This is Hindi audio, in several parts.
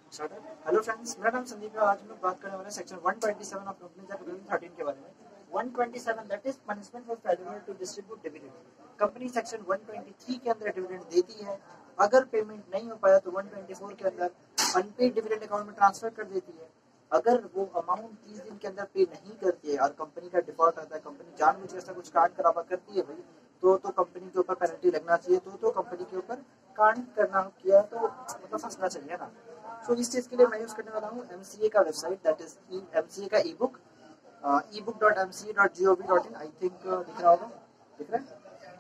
हेलो फ्रेंड्स, मेरा नाम संदीप है। आज हम लोग बात करने वाले हैं सेक्शन 127 ऑफ कंपनीज एक्ट 2013 के बारे में। 127 that is punishment for failure to distribute dividend. Company section 123 के अंदर डिविडेंड देती है, अगर पेमेंट नहीं हो पाया तो 124 के अंदर अनपेड डिविडेंड अकाउंट में ट्रांसफर कर देती है। अगर वो अमाउंट 30 दिन के अंदर पे नहीं करती है और कंपनी का डिफॉल्ट आता है, कंपनी जानबूझ के ऐसा कुछ कांड करावा करती है भाई, तो कंपनी के ऊपर पेनल्टी लगना चाहिए। तो कंपनी के ऊपर कांड करना किया तो मतलब फंसना चाहिए ना। सो इस चीज के लिए मैं यूज करने वाला हूँ एमसीए का वेबसाइट, दैट इज एमसीए का ebook ebook.mca.gov.in। आई थिंक दिख रहा होगा, दिख रहा है?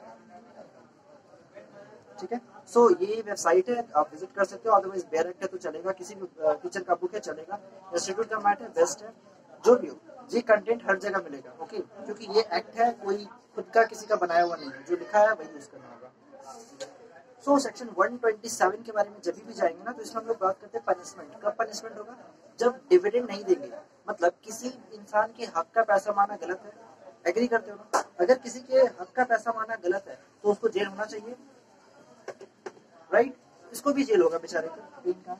ठीक है। सो ये वेबसाइट है, आप विजिट कर सकते हो। अदरवाइज बेरेक्ट है तो चलेगा, किसी भी टीचर का बुक है चलेगा, इंस्टीट्यूट का मैट है, बेस्ट है, जो भी हो। ये कंटेंट हर जगह मिलेगा, ओके, क्योंकि ये एक्ट है, कोई खुद का किसी का बनाया हुआ नहीं है, जो लिखा है वही यूज करना होगा। सो सेक्शन 127 के बारे में जब भी जाएंगे ना, तो इसमें हम लोग बात करते हैं पनिशमेंट। कब पनिशमेंट होगा? जब डिविडेंड नहीं देंगे, मतलब किसी इंसान के हक का पैसा माना गलत है। एग्री करते हो ना? अगर किसी के हक का पैसा माना गलत है तो उसको जेल होना चाहिए, राइट? इसको भी जेल होगा बेचारे को।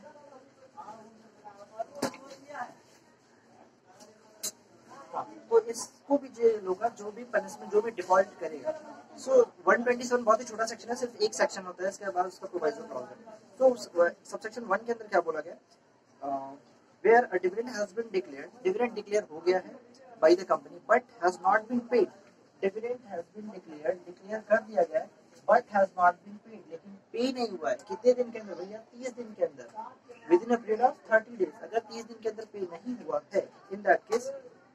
तो इसको भी जेल होगा, जो भी पनिशमेंट, जो भी डिफॉल्ट करेगा। सो 127 बहुत ही छोटा सेक्शन है, सिर्फ एक सेक्शन होता है, इसके बाद उसका प्रोविजन क्लॉज है। तो सबसेक्शन 1 के अंदर क्या बोला गया? Where a dividend has been declared, dividend declare हो गया है by the company but has not been paid. Dividend has been declared, declare कर दिया गया है but has not been paid, लेकिन पे नहीं हुआ है। कितने दिन के अंदर भैया? 30 दिन के अंदर, within a period of 30 days. अगर 30 दिन के अंदर पे नहीं हुआ है, इन दैट केस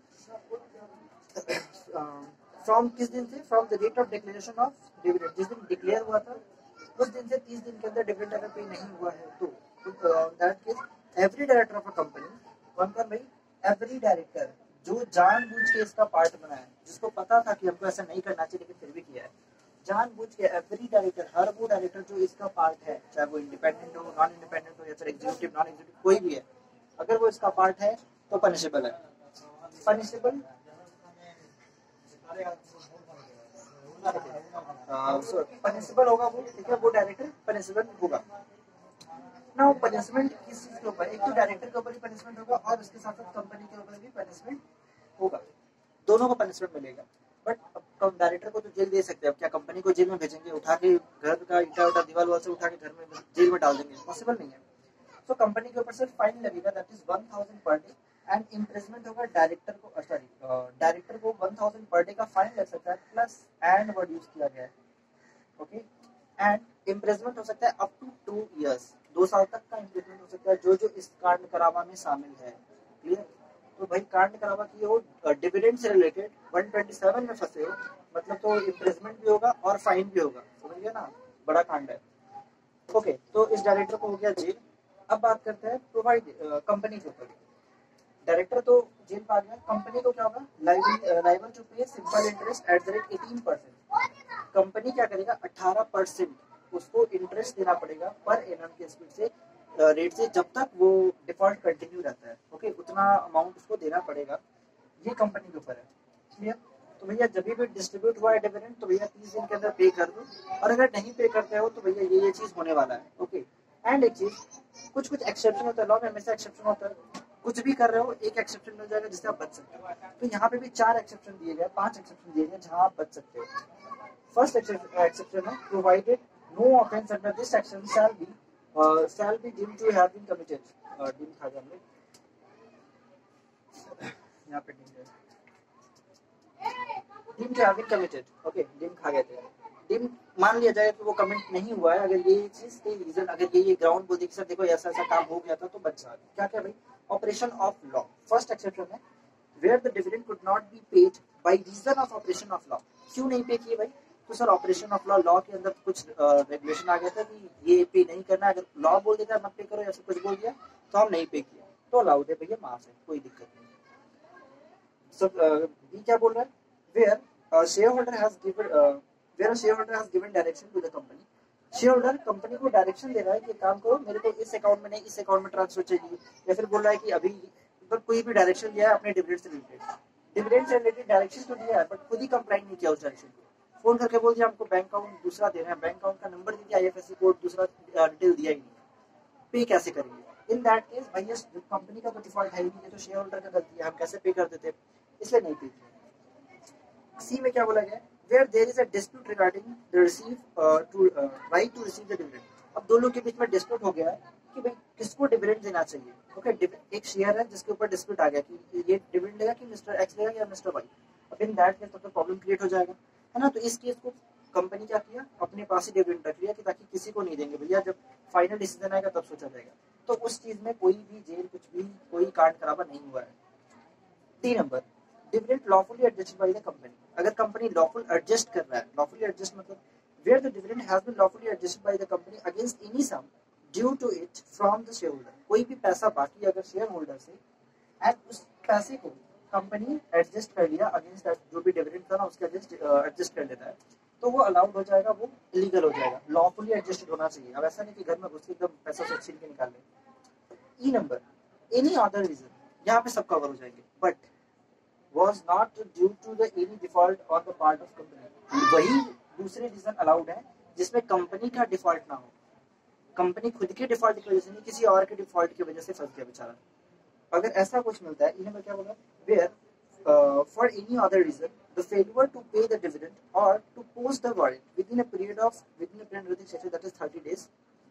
फ्रॉम किस दिन से? From the date of declaration of dividend, जिस दिन डिक्लेयर हुआ था उस दिन से 30 दिन के अंदर डिविडेंड अगर पे नहीं हुआ है तो that case every director of a company, कौन कौन भाई? एवरी डायरेक्टर जो जानबूझ के इसका पार्ट बना है, जिसको पता था कि हमको ऐसा नहीं करना चाहिए लेकिन फिर भी किया है, जानबूझ के एवरी डायरेक्टर, हर वो डायरेक्टर जो इसका पार्ट है, चाहे वो इंडिपेंडेंट हो, नॉन इंडिपेंडेंट हो, या फिर एग्जीक्यूटिव, नॉन एग्जीक्यूटिव, कोई भी है, अगर वो इसका पार्ट है तो पनिशेबल है। पनिशेबल पनिशेबल होगा वो, ठीक है, वो डायरेक्टर पनिशेबल होगा ना। पनिशमेंट किस चीज के ऊपर? एक तो डायरेक्टर के ऊपर ही पनिशमेंट होगा और उसके साथ साथ कंपनी के ऊपर भी पनिशमेंट होगा, दोनों को पनिशमेंट मिलेगा। बट अब डायरेक्टर को तो जेल दे सकते हैं, अब क्या कंपनी को जेल में भेजेंगे? उठा के घर का ईटा उठा दीवार वाल से उठा के घर में जेल में डाल देंगे? पॉसिबल नहीं है। तो कंपनी के ऊपर सिर्फ फाइन लगेगा, that is 1000 per day, and imprisonment होगा डायरेक्टर को, सॉरी डायरेक्टर को 1000 पर डे का फाइन लग सकता है, प्लस एंड वर्ड यूज किया गया है, ओके। एंड इम्प्रेसमेंट हो सकता है अप टू 2 इयर्स, 2 साल तक का इम्प्रेसमेंट हो सकता है जो इस कांड करावा में शामिल है। क्लियर? तो भाई कांड करावा की हो, डिविडेंड से रिलेटेड 127 में फंसे हो, मतलब तो इम्प्रेसमेंट भी होगा और फाइन भी होगा, समझ गया ना? बड़ा कांड है, ओके। तो इस डायरेक्टर को हो गया जेल। अब बात करते हैं प्रोवाइड कंपनी के ऊपर। डायरेक्टर तो जेल पा गया, कंपनी को क्या होगा? Liable to pay simple interest at the rate 18%। Company क्या करेगा? 18% उसको इंटरेस्ट देना पड़ेगा पर एनम के स्पीड से, रेट से, जब तक वो डिफॉल्ट कंटिन्यू रहता है, ओके, उतना अमाउंट उसको देना पड़ेगा। ये कंपनी के ऊपर है, क्लियर? तो भैया जब भी डिस्ट्रीब्यूट हुआ है डिविडेंड तो भैया 30 दिन के अंदर पे कर दो, और अगर नहीं पे करते हो तो भैया ये चीज होने वाला है, ओके। एंड एक चीज, कुछ कुछ एक्सेप्शन होता है, लॉ में हमेशा एक्सेप्शन होता है। कुछ भी कर रहे हो एक एक्सेप्शन मिल जाएगा जिससे आप बच सकते हो। तो यहाँ पे भी 4 एक्सेप्शन दिए गए, 5 एक्सेप्शन दिए गए जहाँ आप बच सकते हो। फर्स्ट एक्सेप्शन है provided no offence under this section shall be deemed to have been committed। Deem खा गया हम लोग, यहाँ पे deem to have been committed, okay, deem खा गए थे। डीम मान लिया जाए कि वो कमिट नहीं हुआ है, अगर ये चीज के रीजन, अगर ये ग्राउंड बोल दी कि सर देखो ऐसा ऐसा काम हो गया था तो बच जाए। क्या क्या भाई? Operation of law, first exception है where the dividend could not be paid by reason of operation of law. क्यों नहीं पे किए भाई? तो सर ऑपरेशन ऑफ लॉ के अंदर कुछ रेगुलेशन आ गया था कि ये पे नहीं करना, अगर लॉ बोल देता मत पे करो या फिर कुछ बोल दिया तो हम नहीं पे किया तो अलाउड है भैया, माफ है, कोई दिक्कत नहीं। सब बी क्या बोल रहा है? Where shareholder has given where shareholder has given direction to the company. Shareholder company को डायरेक्शन दे रहा है कि काम करो, मेरे को इस अकाउंट में नहीं इस अकाउंट में ट्रांसफर चाहिए, या फिर बोल रहा है कि अभी तो कोई भी डायरेक्शन दिया है अपने डिविडेंड से रिलेटेड डायरेक्शन तो दिया है बट खुद ही कंप्लाइंट नहीं किया उस डायरेक्शन को। फोन करके बोल दिया हमको बैंक अकाउंट दूसरा देना है, बैंक अकाउंट का नंबर दे दिया, आईएफएससी कोड दूसरा डिटेल दिया ही नहीं, पे कैसे करेंगे। इन दैट केस भाई ये कंपनी का तो डिफॉल्ट है ही नहीं, ये तो शेयर होल्डर का गलती है, हम कैसे पे कर देते, इसलिए नहीं पे किया। सी में क्या बोला गया, where there is a dispute regarding the receive to right to receive the dividend. अब दोनों के बीच में डिस्प्यूट हो गया है कि भाई किसको डिविडेंड देना चाहिए। ओके, एक शेयर है जिसके ऊपर डिस्प्यूट आ गया कि ये डिविडेंड लेगा कि मिस्टर एक्स लेगा या मिस्टर वाई। अब इन दैट केस तो प्रॉब्लम क्रिएट हो जाएगा, है ना। तो इस केस को कंपनी क्या किया, अपने पास ही डिविडेंड रख लिया कि ताकि किसी को नहीं देंगे भैया, जब फाइनल डिसीजन आएगा तब सोचा जाएगा। तो उस चीज में कोई भी जेल कुछ भी कोई कांड खराबा नहीं हुआ है। 3 number, dividend lawfully adjusted by the company. अगर कंपनी लॉफुल एडजस्ट कर रहा है, लॉफुली एडजस्ट मतलब where the dividend has been lawfully adjusted by the company against any sum due to it from the share holder. कोई भी पैसा बाकी अगर शेयर होल्डर से एंड उस पैसे को कंपनी एडजस्ट कर लिया अगेंस्ट दैट, जो भी डिविडेंड था ना उसके अगेंस्ट एडजस्ट कर लेता है, तो वो अलाउड हो जाएगा, वो इलीगल हो जाएगा। लॉफुली एडजस्टेड होना चाहिए। अब ऐसा नहीं कि घर में घुस के एकदम पैसा से छीन के निकाल ले। E number, any other reason, यहाँ पे सब कवर हो जाएंगे, but was not due to the any default on the part of company। वही दूसरे रीजन अलाउड है जिसमें कंपनी का डिफॉल्ट ना हो, कंपनी खुद के डिफॉल्ट की वजह से नहीं, किसी और के डिफॉल्ट की वजह से फंस गया बेचारा। अगर ऐसा कुछ मिलता है, इन्हें मैं क्या बोला, where for any other reason the failure to pay the dividend और to post the warrant within a period that is 30 days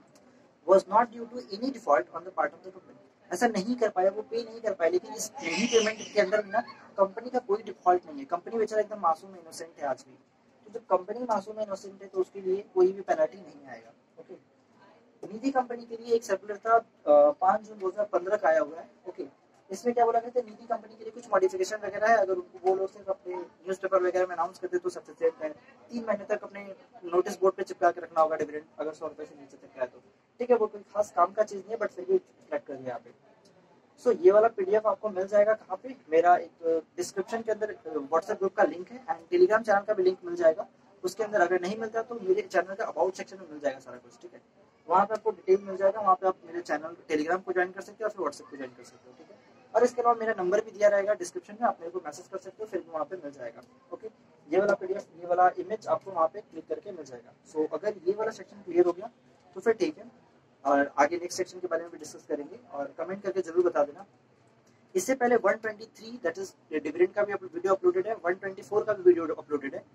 was not due to any default on the part of the company। ऐसा नहीं कर पाया, वो पे नहीं कर पाया, लेकिन इस नहीं पेमेंट के अंदर भी ना कंपनी का कोई डिफॉल्ट नहीं है, कंपनी बेचारा एकदम मासूम इनोसेंट है आज भी। तो जब कंपनी मासूम इनोसेंट है तो उसके लिए कोई भी पेनल्टी नहीं आएगा। ओके, निधि कंपनी के लिए एक सर्कुलर था 5 जून 2015 का आया हुआ है। ओके, इसमें क्या बोला गया था, निधि कंपनी के लिए कुछ मॉडिफिकेशन वगैरह है, अगर उनको वो लोग सिर्फ अपने न्यूज़पेपर वगैरह में अनाउंस करते तो सफिशिएंट है। 3 महीने तक अपने नोटिस बोर्ड पे चिपका के रखना होगा डिविडेंड, अगर 100 रुपए से नीचे तक का है तो ठीक है, वो कोई खास काम का चीज नहीं है, बट फिर भी ट्रैक कर दिया यहाँ पे। सो ये वाला पीडीएफ आपको मिल जाएगा कहाँ पे, मेरा एक डिस्क्रिप्शन के अंदर व्हाट्सएप ग्रुप का लिंक है एंड टेलीग्राम चैनल का भी लिंक मिल जाएगा उसके अंदर। अगर नहीं मिलता तो मेरे चैनल का अबाउट सेक्शन में मिल जाएगा सारा कुछ, ठीक है, वहाँ पे आपको डिटेल मिल जाएगा, वहाँ पे आप मेरे चैनल टेलीग्राम को ज्वाइन कर सकते हो और फिर व्हाट्सएप को ज्वाइन कर सकते हो, ठीक है। और इसके अलावा मेरा नंबर भी दिया रहेगा डिस्क्रिप्शन में, आप मेरे को मैसेज कर सकते हो, फिर भी वहाँ पे मिल जाएगा। ओके, ये वाला पीडीएफ, ये वाला इमेज आपको वहाँ पे क्लिक करके मिल जाएगा। सो अगर ये वाला सेक्शन क्लियर हो गया तो फिर ठीक है, और आगे नेक्स्ट सेक्शन के बारे में भी डिस्कस करेंगे, और कमेंट करके जरूर बता देना। इससे पहले 123 दैट इज डिविडेंड का भी वीडियो अपलोडेड है, 124 का भी वीडियो अपलोडेड है।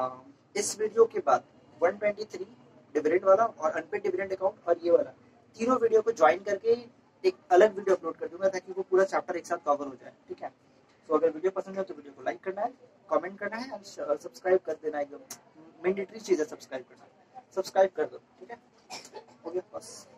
इस वीडियो के बाद 123 डिविडेंड वाला और अनपेड डिविडेंड अकाउंट और ये वाला तीनों वीडियो को ज्वाइन करके एक अलग वीडियो अपलोड कर दूंगा ताकि वो पूरा चैप्टर एक साथ कवर हो जाए, ठीक है। तो अगर वीडियो पसंद है तो वीडियो को लाइक करना है, कमेंट करना है और सब्सक्राइब कर देना, एकदम मैंडेटरी चीज है सब्सक्राइब करना, सब्सक्राइब कर दो, ठीक है। ओके बस।